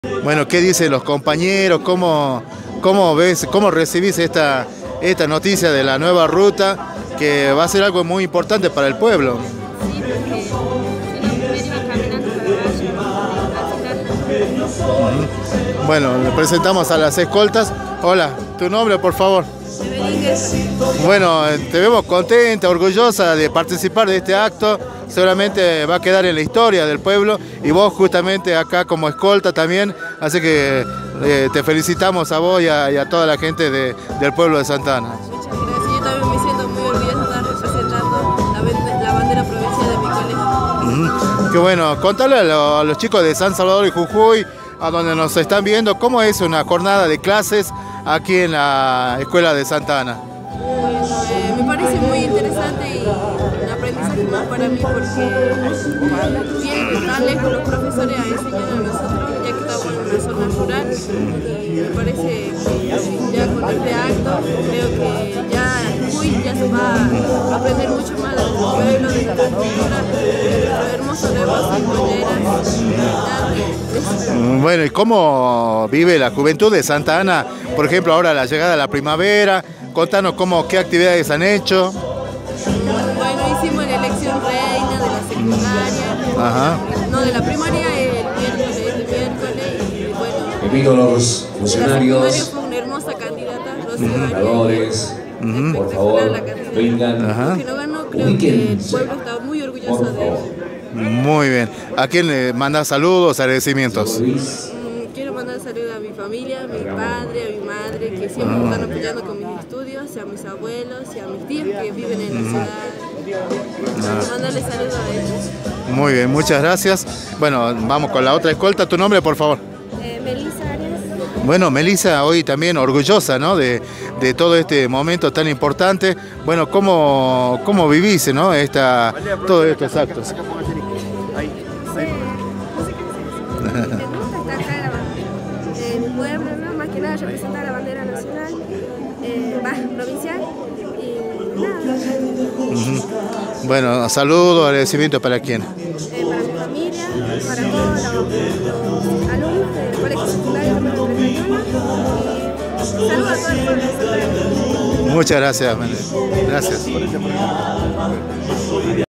Bueno, ¿qué dicen los compañeros? ¿Cómo ves, cómo recibís esta noticia de la nueva ruta que va a ser algo muy importante para el pueblo? Sí, porque si no, primero iba caminando para allá, Bueno, le presentamos a las escoltas. Hola, tu nombre, por favor. Bueno, te vemos contenta, orgullosa de participar de este acto. Seguramente va a quedar en la historia del pueblo y vos justamente acá como escolta también. Así que te felicitamos a vos y a toda la gente del pueblo de Santa Ana. Muchas gracias. Yo también me siento muy orgullosa de estar representando la bandera provincial de mi colegio. Qué bueno, contale a los chicos de San Salvador y Jujuy, a donde nos están viendo, cómo es una jornada de clases aquí en la escuela de Santa Ana. Me parece muy interesante y un aprendizaje más para mí porque vienen tan lejos los profesores a enseñar a nosotros, ya que estamos en una zona rural, y me parece que ya con este acto creo que ya se va a aprender mucho más de nuestro pueblo, de nuestra cultura, de nuestro hermoso negocio y polleras. Bueno, ¿y cómo vive la juventud de Santa Ana? Por ejemplo, ahora la llegada de la primavera, contanos qué actividades han hecho. Bueno, hicimos la elección reina de la secundaria, Ajá. no, de la primaria este miércoles, y bueno, Invito a los funcionarios, la secundaria fue una hermosa candidata, senadores, por favor, vengan. Ajá. Que no ganó, creo que el pueblo está muy orgulloso de ella. Muy bien. ¿A quién le manda saludos, agradecimientos? Quiero mandar saludos a mi familia, a mi padre, a mi madre, que siempre me están apoyando con mis estudios, y a mis abuelos y a mis tíos que viven en la ciudad. Mandarles saludos a ellos. Muy bien, muchas gracias. Bueno, vamos con la otra escolta. ¿Tu nombre, por favor? Melissa Arias. Bueno, Melissa, hoy también orgullosa, ¿no?, de todo este momento tan importante. Bueno, ¿cómo vivís, ¿no?, todos estos actos? En mi pueblo, ¿no? Más que nada representar la bandera nacional, provincial y nada. Bueno, saludos, agradecimientos para quién. Para mi familia, para todos los alumnos del colegio secundario número 31 y saludos a todo el pueblo de Santa Ana. Muchas gracias, Melissa. Gracias.